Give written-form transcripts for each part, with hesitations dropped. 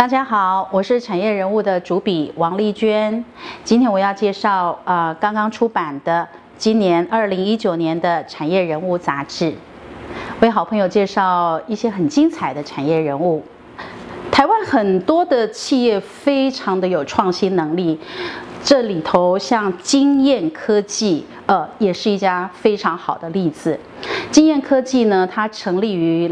大家好，我是产业人物的主笔王丽娟。今天我要介绍刚刚出版的今年2019年的产业人物杂志，为好朋友介绍一些很精彩的产业人物。台湾很多的企业非常的有创新能力，这里头像经验科技，也是一家非常好的例子。经验科技呢，它成立于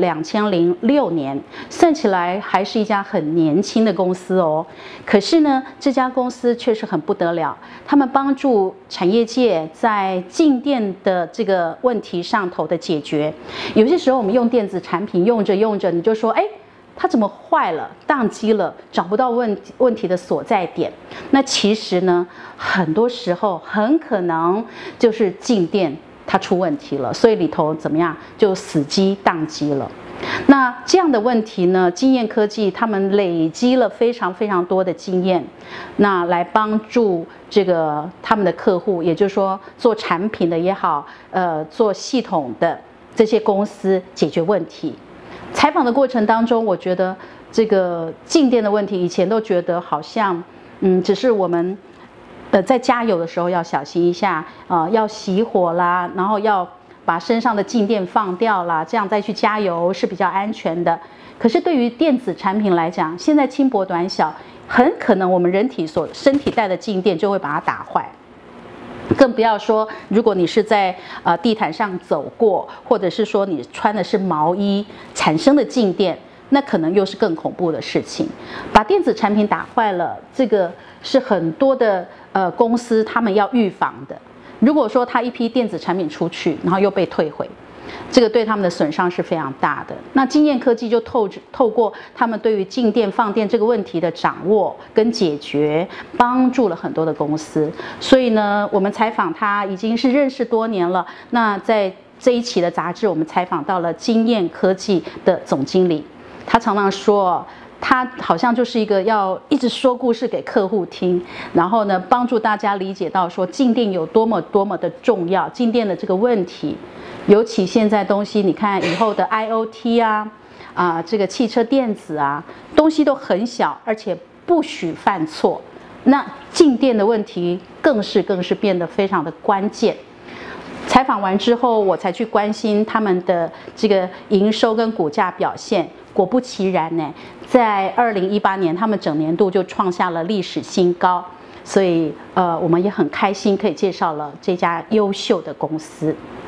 2006年，算起来还是一家很年轻的公司哦。可是呢，这家公司确实很不得了，他们帮助产业界在静电的这个问题上头的解决。有些时候我们用电子产品用着用着，你就说，它怎么坏了、宕机了，找不到问题的所在点。那其实呢，很多时候很可能就是静电它出问题了，所以里头怎么样就死机、宕机了。那这样的问题呢，经验科技他们累积了非常非常多的经验，那来帮助这个他们的客户，也就是说做产品的也好，做系统的这些公司解决问题。采访的过程当中，我觉得这个静电的问题，以前都觉得好像，只是我们，在加油的时候要小心一下，要熄火啦，然后要把身上的静电放掉啦，这样再去加油是比较安全的。可是对于电子产品来讲，现在轻薄短小，很可能我们人体身体带的静电就会把它打坏。更不要说，如果你是在地毯上走过，或者是说你穿的是毛衣产生的静电，那可能又是更恐怖的事情。把电子产品打坏了，这个是很多的公司他们要预防的。如果说他一批电子产品出去，然后又被退回，这个对他们的损伤是非常大的。那经验科技就透过他们对于静电放电这个问题的掌握跟解决，帮助了很多的公司。所以呢，我们采访他已经是认识多年了。那在这一期的杂志，我们采访到了经验科技的总经理，他常常说，他好像就是一个要一直说故事给客户听，然后呢，帮助大家理解到说静电有多么多么的重要，静电的这个问题。尤其现在东西，你看以后的 IoT 这个汽车电子东西都很小，而且不许犯错。那静电的问题更是变得非常的关键。采访完之后，我才去关心他们的这个营收跟股价表现。果不其然呢，在2018年，他们整年度就创下了历史新高。所以我们也很开心可以介绍了这家优秀的公司。